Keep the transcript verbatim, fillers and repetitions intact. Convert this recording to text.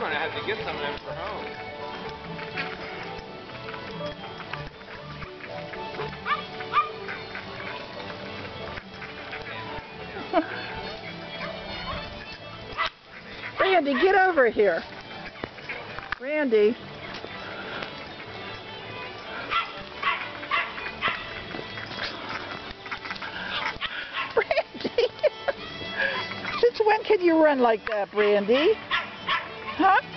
gonna have to get some of them for home. Randy, get over here. Randy. Randy. Since when can you run like that, Randy? Huh?